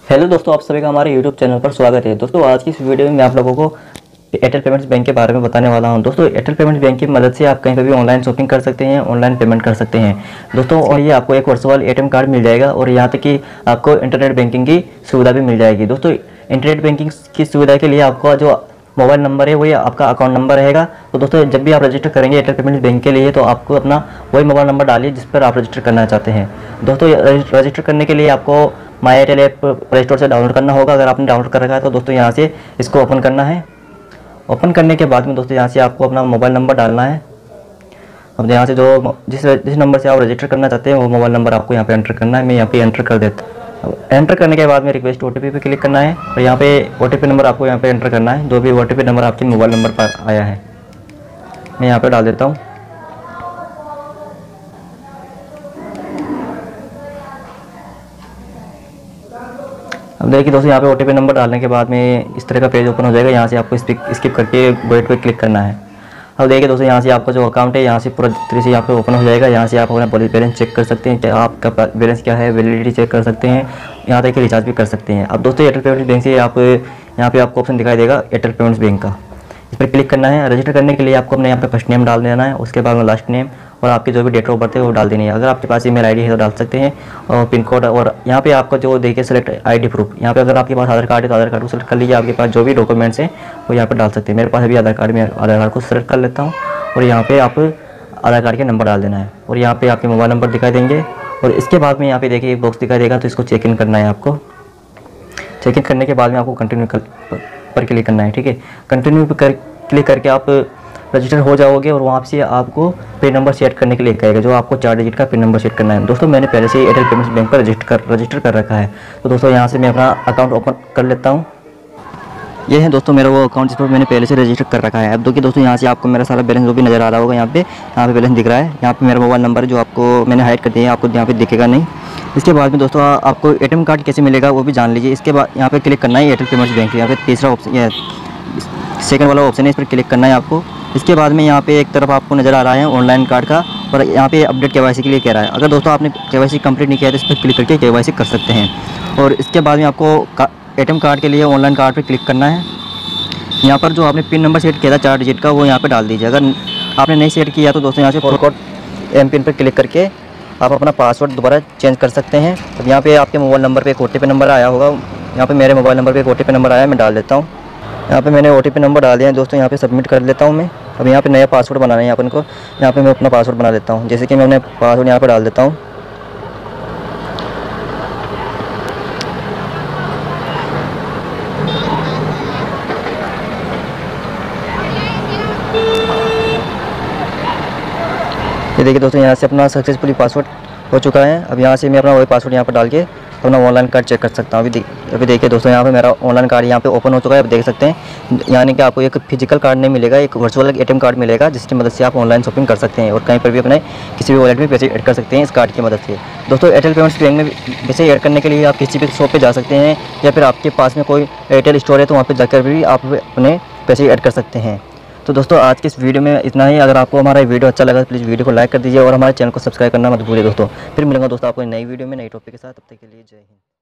Hello दोस्तों, आप सभी का हमारे यूट्यूब चैनल पर स्वागत है। दोस्तों आज की इस वीडियो में मैं आप लोगों को एयरटेल पेमेंट्स बैंक के बारे में बताने वाला हूं। दोस्तों एयरटेल पेमेंट्स बैंक की मदद से आप कहीं पर भी ऑनलाइन शॉपिंग कर सकते हैं, ऑनलाइन पेमेंट कर सकते हैं दोस्तों। और ये आपको एक वर्चुअल एटीएम कार्ड मिल जाएगा और यहाँ तक कि आपको इंटरनेट बैंकिंग की सुविधा भी मिल जाएगी। दोस्तों इंटरनेट बैंकिंग की सुविधा के लिए आपका जो मोबाइल नंबर है वो ये आपका अकाउंट नंबर रहेगा। तो दोस्तों जब भी आप रजिस्टर करेंगे एयरटेल पेमेंट्स बैंक के लिए तो आपको अपना वही मोबाइल नंबर डालिए जिस पर आप रजिस्टर करना चाहते हैं। दोस्तों रजिस्टर करने के लिए आपको my Airtel app Play Store से डाउनलोड करना होगा। अगर आपने डाउनलोड कर रखा है तो दोस्तों यहाँ से इसको ओपन करना है। ओपन करने के बाद में दोस्तों यहाँ से आपको अपना मोबाइल नंबर डालना है। अब यहाँ से जो जिस नंबर से आप रजिस्टर करना चाहते हैं वो मोबाइल नंबर आपको यहाँ पे एंटर करना है। मैं यहाँ पे एंटर कर देता हूँ। अब एंटर करने के बाद में रिक्वेस्ट ओटीपी पे क्लिक करना है और यहाँ पे ओटीपी नंबर आपको यहाँ पे एंटर करना है, जो भी ओटीपी नंबर आपके मोबाइल नंबर पर आया है। मैं यहाँ पे डाल देता हूँ। अब देखिए दोस्तों यहाँ पे ओटीपी नंबर डालने के बाद में इस तरह का पेज ओपन हो जाएगा। यहाँ से आपको स्किप करके वेट पे क्लिक करना है। अब देखिए दोस्तों यहाँ से आपका जो अकाउंट है यहाँ से पूरा तरह से यहाँ पे ओपन हो जाएगा। यहाँ से आप अपना बैलेंस चेक कर सकते हैं, आपका बैलेंस क्या है, वैलिडिटी चेक कर सकते हैं, यहाँ तक कि रिचार्ज भी कर सकते हैं। अब दोस्तों एयरटेल पेमेंट्स बैंक से आप यहाँ पे आपको ऑप्शन दिखाई देगा एयरटेल पेमेंट्स बैंक का, इस पर क्लिक करना है। रजिस्टर करने के लिए आपको अपने यहाँ पे फर्स्ट नेम डाल देना है, उसके बाद में लास्ट नेम और आपकी जो भी डेट ऑफ बर्थ है वो डाल देनी है। अगर आपके पास ईमेल आईडी है तो डाल सकते हैं और पिन कोड। और यहाँ पे आपका जो देखिए सेलेक्ट आईडी प्रूफ, यहाँ पे अगर आपके पास आधार कार्ड है तो आधार कार्ड को सेलेक्ट कर लीजिए। आपके पास जो भी डॉक्यूमेंट्स हैं वो यहाँ पे डाल सकते हैं। मेरे पास अभी आधार कार्ड, मैं आधार कार्ड को सेलेक्ट कर लेता हूँ और यहाँ पे आप आधार कार्ड के नंबर डाल देना है और यहाँ पे आपके मोबाइल नंबर दिखाई देंगे। और इसके बाद में यहाँ पे देखिए एक बॉक्स दिखाई देगा, तो इसको चेक इन करना है आपको। चेक इन करने के बाद में आपको कंटिन्यू पर क्लिक करना है। ठीक है, कंटिन्यू पर क्लिक करके आप रजिस्टर हो जाओगे और वहाँ से आपको पिन नंबर सेट करने के लिए कहेगा, जो आपको 4 डिजिट का पिन नंबर सेट करना है। दोस्तों मैंने पहले से ही एयरटेल पेमेंट्स बैंक पर रजिस्टर कर रखा है। तो दोस्तों यहाँ से मैं अपना अकाउंट ओपन कर लेता हूँ। ये है दोस्तों मेरा वो अकाउंट जिस पर मैंने पहले से रजिस्टर कर रखा है। अब देखिए दोस्तों यहाँ से आपको मेरा सारा बैलेंस जो भी नज़र आ रहा होगा, यहाँ पे बैलेंस दिख रहा है। यहाँ पे मेरा मोबाइल नंबर है जो आपको मैंने हाइड कर दिया है, आपको यहाँ पे दिखेगा नहीं। इसके बाद में दोस्तों आपको एटीएम कार्ड कैसे मिलेगा वो भी जान लीजिए। इसके बाद यहाँ पे क्लिक करना है एयरटेल पेमेंट्स बैंक, यहाँ पे तीसरा ऑप्शन, सेकंड वाला ऑप्शन है, इस पर क्लिक करना है आपको। इसके बाद में यहाँ पे एक तरफ आपको नज़र आ रहा है ऑनलाइन कार्ड का और यहाँ पे अपडेट केवाईसी के लिए कह रहा है। अगर दोस्तों आपने केवाईसी कंप्लीट नहीं किया तो इस पर क्लिक करके केवाईसी कर सकते हैं। और इसके बाद में आपको एटीएम कार्ड के लिए ऑनलाइन कार्ड पर क्लिक करना है। यहाँ पर जो आपने पिन नंबर सेट किया था 4 डिजिट का वो यहाँ पे डाल दीजिए। अगर आपने नहीं सेट किया तो दोस्तों यहाँ से फॉरगॉट एम पिन पर क्लिक करके आप अपना पासवर्ड दोबारा चेंज कर सकते हैं। अब यहाँ पे आपके मोबाइल नंबर पे एक ओटीपी नंबर आया होगा, यहाँ पे मेरे मोबाइल नंबर पे एक ओटीपी नंबर आया, मैं डाल देता हूँ। यहाँ पे मैंने ओटीपी नंबर डाल दिया है दोस्तों, यहाँ पे सबमिट कर लेता हूँ मैं। अब यहाँ पे नया पासवर्ड बनाना है अपन को, यहाँ पे मैं अपना पासवर्ड बना लेता हूँ। जैसे कि मैं अपने पासवर्ड यहाँ पर डाल देता हूँ। ये देखिए दोस्तों यहाँ से अपना सक्सेसफुली पासवर्ड हो चुका है। अब यहाँ से मैं अपना वही पासवर्ड यहाँ पर डाल के अपना ऑनलाइन कार्ड चेक कर सकता हूँ। अभी देखिए दोस्तों यहाँ पे मेरा ऑनलाइन कार्ड यहाँ पे ओपन हो चुका है। अब देख सकते हैं यानी कि आपको एक फिजिकल कार्ड नहीं मिलेगा, एक वर्चुअल एटीएम कार्ड मिलेगा जिसकी मदद से आप ऑनलाइन शॉपिंग कर सकते हैं और कहीं पर भी अपने किसी भी वॉलेट में पैसे ऐड कर सकते हैं इस कार्ड की मदद से। दोस्तों एयरटेल पेमेंट्स बैंक में पैसे ऐड करने के लिए आप किसी भी शॉप पर जा सकते हैं या फिर आपके पास में कोई एयरटेल स्टोर है तो वहाँ पर जाकर भी आप अपने पैसे ऐड कर सकते हैं। तो दोस्तों आज के इस वीडियो में इतना ही। अगर आपको हमारा वीडियो अच्छा लगा तो प्लीज़ वीडियो को लाइक कर दीजिए और हमारे चैनल को सब्सक्राइब करना मत भूलिए दोस्तों। फिर मिलूंगा दोस्तों आपको नई वीडियो में नई टॉपिक के साथ। तब तक के लिए जय हिंद।